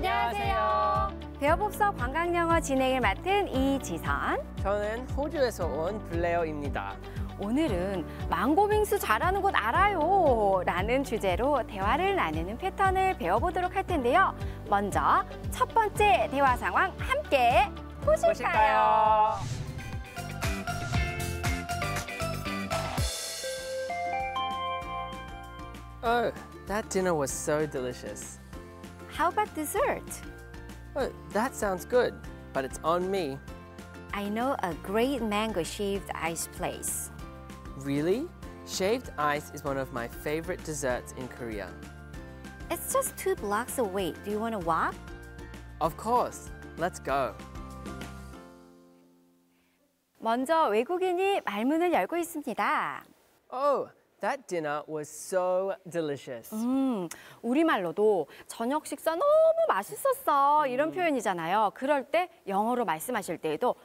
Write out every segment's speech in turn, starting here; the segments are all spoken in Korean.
안녕하세요. 배워봅서 관광영어 진행을 맡은 이지선. 저는 호주에서 온 블레어입니다. 오늘은 망고빙수 잘하는 곳 알아요 라는 주제로 대화를 나누는 패턴을 배워보도록 할 텐데요. 먼저 첫 번째 대화 상황 함께 보실까요? Oh, that dinner was so delicious. How about dessert? Oh, that sounds good, but it's on me. I know a great mango shaved ice place. Really? Shaved ice is one of my favorite desserts in Korea. It's just 2 blocks away. Do you want to walk? Of course. Let's go. 먼저 외국인이 말문을 열고 있습니다. Oh, that dinner was so delicious. 우리말로도 저녁 식사 너무 맛있었어 이런 표현이잖아요. 그럴 때 영어로 말씀하실 때에도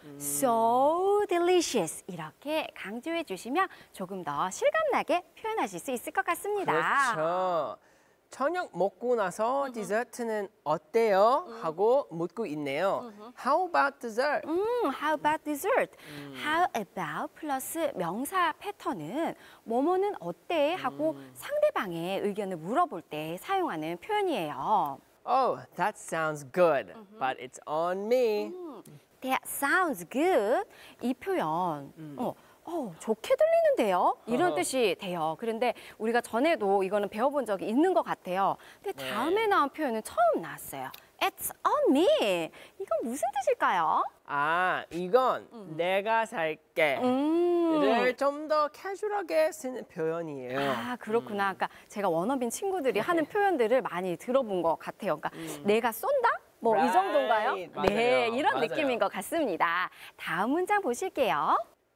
so delicious 이렇게 강조해 주시면 조금 더 실감나게 표현하실 수 있을 것 같습니다. 그렇죠. 저녁 먹고 나서 디저트는 어때요? 하고 묻고 있네요. How about dessert? How about dessert? How about 플러스 명사 패턴은 뭐뭐는 어때? 하고 상대방의 의견을 물어볼 때 사용하는 표현이에요. Oh, that sounds good, but it's on me. That sounds good. 이 표현 좋게 들리는데요? 이런 뜻이 돼요. 그런데 우리가 전에도 이거는 배워본 적이 있는 것 같아요. 근데 다음에 나온 표현은 처음 나왔어요. It's on me. 이건 무슨 뜻일까요? 아, 이건 내가 살게. 를 좀 더 캐주얼하게 쓰는 표현이에요. 아, 그렇구나. 그러니까 제가 원어민 친구들이 하는 표현들을 많이 들어본 것 같아요. 그러니까 내가 쏜다? 뭐 이 정도인가요? 맞아요. 네, 이런 맞아요. 느낌인 것 같습니다. 다음 문장 보실게요.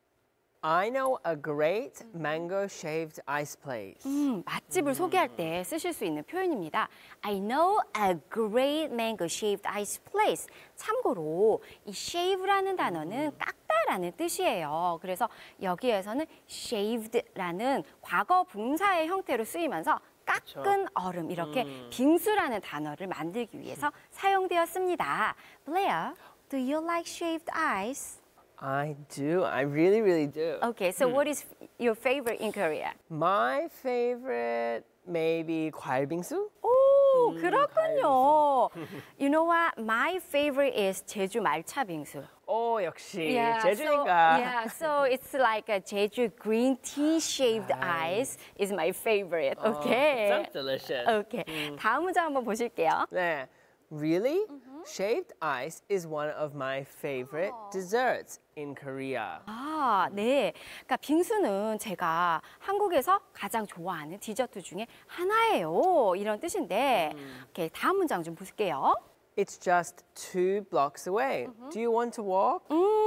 I know a great mango shaved ice place. 맛집을 소개할 때 쓰실 수 있는 표현입니다. I know a great mango shaved ice place. 참고로 이 shave라는 단어는 깎다라는 뜻이에요. 그래서 여기에서는 shaved라는 과거 분사의 형태로 쓰이면서 깎은 얼음 이렇게 빙수라는 단어를 만들기 위해서 사용되었습니다. Blair, do you like shaved ice? I do. I really, really do. Okay, so what is your favorite in Korea? My favorite, maybe 괄빙수? 오, 그렇군요. You know what? My favorite is 제주 말차 빙수. 오, 역시 So, 제주니까. so it's like a Jeju green tea shaved ice is my favorite. Okay. Sounds delicious. Okay. 다음 문장 한번 보실게요. 네. Really? Shaved ice is one of my favorite desserts in Korea. 아, 네. 그러니까 빙수는 제가 한국에서 가장 좋아하는 디저트 중에 하나예요. 이런 뜻인데, 오케이, 다음 문장 좀 볼게요. It's just 2 blocks away. Do you want to walk?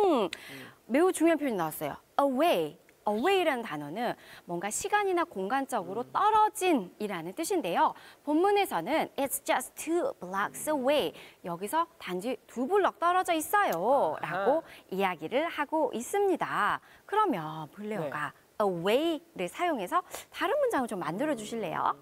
매우 중요한 표현이 나왔어요. Away. Away라는 단어는 뭔가 시간이나 공간적으로 떨어진이라는 뜻인데요. 본문에서는 It's just 2 blocks away. 여기서 단지 2블럭 떨어져 있어요. 라고 이야기를 하고 있습니다. 그러면 블레어가 away를 사용해서 다른 문장을 좀 만들어 주실래요?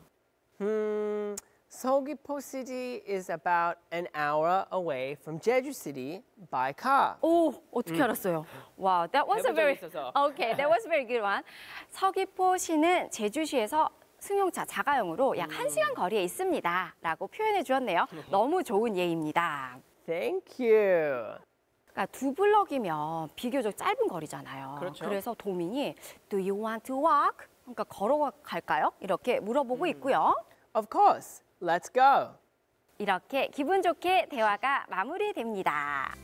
서귀포 City is about an hour away from Jeju City by car. 오, 어떻게 알았어요? Wow, that was a 해본 적이 very 있어서. okay. That was a very good one. 서귀포시는 제주시에서 승용차 자가용으로 약 1시간 거리에 있습니다.라고 표현해 주었네요. 너무 좋은 예입니다. Thank you. 그러니까 2블럭이면 비교적 짧은 거리잖아요. 그렇죠. 그래서 도민이 Do you want to walk? 그러니까 걸어갈까요? 이렇게 물어보고 있고요. Of course. Let's go. 이렇게 기분 좋게 대화가 마무리됩니다.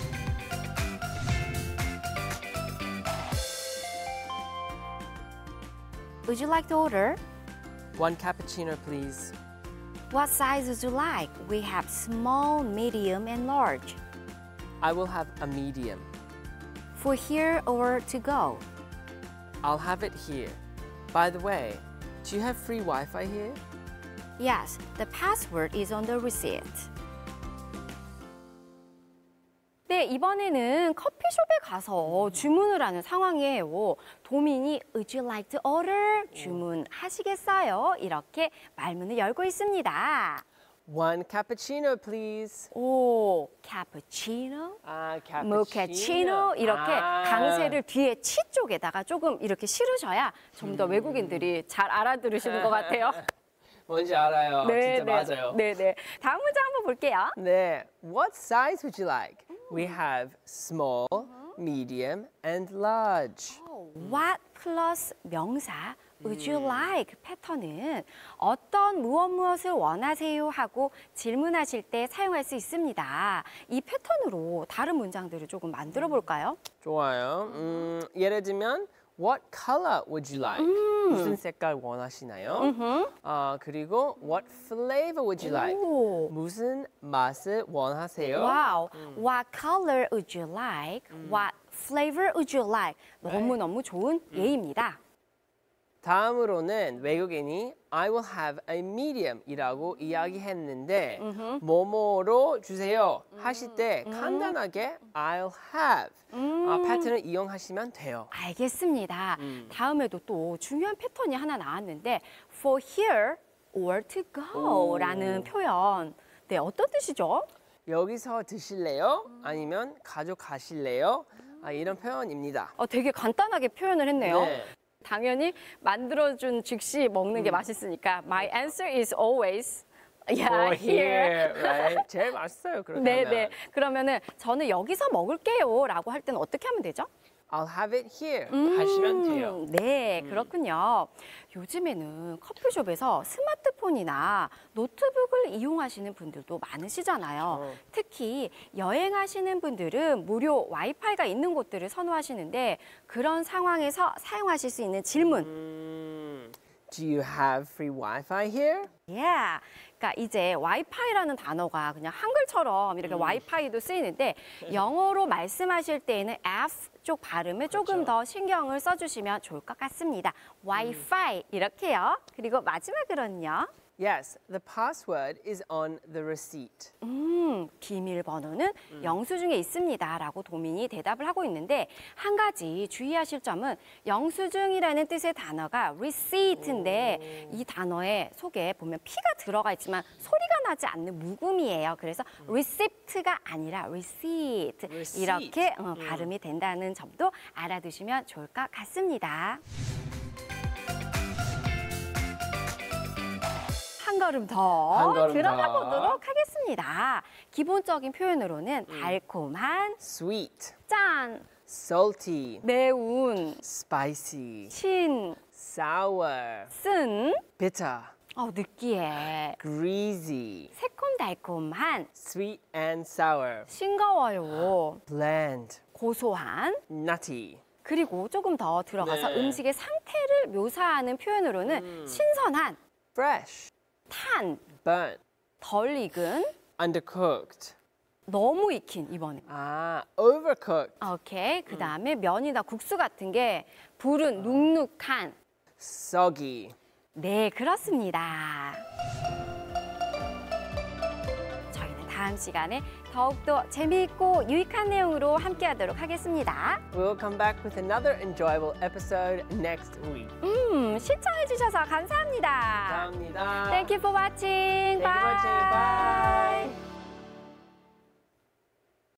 Would you like to order? 1 cappuccino, please. What size would you like? We have small, medium, and large. I will have a medium. For here or to go? I'll have it here. By the way, do you have free Wi-Fi here? Yes, the password is on the receipt. 네, 이번에는 커피숍에 가서 주문을 하는 상황이에요. 도민이 Would you like to order? 주문하시겠어요? 이렇게 말문을 열고 있습니다. One cappuccino, please. 오, 카푸치노, 아, 모카치노 이렇게 아. 강세를 뒤에 치 쪽에다가 조금 이렇게 실으셔야 좀 더 외국인들이 잘 알아들으시는 것 같아요. 뭔지 알아요. 진짜 맞아요. 네, 네. 다음 문제 한번 볼게요. 네. What size would you like? We have small, medium, and large. What 플러스 명사 would you like 패턴은 어떤 무엇을 원하세요 하고 질문하실 때 사용할 수 있습니다. 이 패턴으로 다른 문장들을 조금 만들어 볼까요? 좋아요. 예를 들면 What color would you like? 무슨 색깔 원하시나요? 그리고 What flavor would you like? 오. 무슨 맛을 원하세요? 와우. What color would you like? What flavor would you like? 너무너무 좋은 예입니다. 다음으로는 외국인이 I will have a medium 이라고 이야기했는데 뭐뭐로 주세요 하실 때 간단하게 I'll have 패턴을 이용하시면 돼요. 알겠습니다. 다음에도 또 중요한 패턴이 하나 나왔는데 for here or to go 라는 표현. 네, 어떤 뜻이죠? 여기서 드실래요? 아니면 가져가실래요? 이런 표현입니다. 되게 간단하게 표현을 했네요. 네. 당연히 만들어준 즉시 먹는 게 맛있으니까 my answer is always For here, right? 제일 맛있어요. 그렇게 네, 하면. 네. 그러면은 저는 여기서 먹을게요라고 할 때는 어떻게 하면 되죠? I'll have it here 하시면 돼요. 네, 그렇군요. 요즘에는 커피숍에서 스마트폰이나 노트북을 이용하시는 분들도 많으시잖아요. 특히 여행하시는 분들은 무료 와이파이가 있는 곳들을 선호하시는데 그런 상황에서 사용하실 수 있는 질문. Do you have free Wi-Fi here? Yeah. 그러니까 이제 와이파이라는 단어가 그냥 한글처럼 이렇게 와이파이도 쓰이는데 영어로 말씀하실 때에는 F 쪽 발음에 조금 더 신경을 써주시면 좋을 것 같습니다. 와이파이 이렇게요. 그리고 마지막으로는요. Yes, the password is on the receipt. 비밀번호는 영수증에 있습니다 라고 도민이 대답을 하고 있는데 한 가지 주의하실 점은 영수증이라는 뜻의 단어가 receipt인데 이 단어의 속에 보면 P가 들어가 있지만 소리가 나지 않는 묵음이에요. 그래서 recept가 아니라 receipt 이렇게 발음이 된다는 점도 알아두시면 좋을 것 같습니다. 한 걸음 더 들어가 보도록 하겠습니다. 기본적인 표현으로는 달콤한, Sweet, 짠, salty, 매운, spicy, 신, sour, 쓴, bitter, 느끼해, greasy, 새콤달콤한, sweet and sour, 싱거워요, bland, 고소한, nutty. 그리고 조금 더 들어가서 네. 음식의 상태를 묘사하는 표현으로는 신선한, Fresh, 탄, burnt, 덜 익은, undercooked. 너무 익힌 이번에. Overcooked, 오케이. 그 다음에 면이나 국수 같은 게 불은 눅눅한. soggy. 네, 그렇습니다. 저희는 다음 시간에 더욱더 재미있고 유익한 내용으로 함께하도록 하겠습니다. We'll come back with another enjoyable episode next week. 시청해주셔서 감사합니다. 감사합니다. Thank you for watching. Thank you for watching. Bye.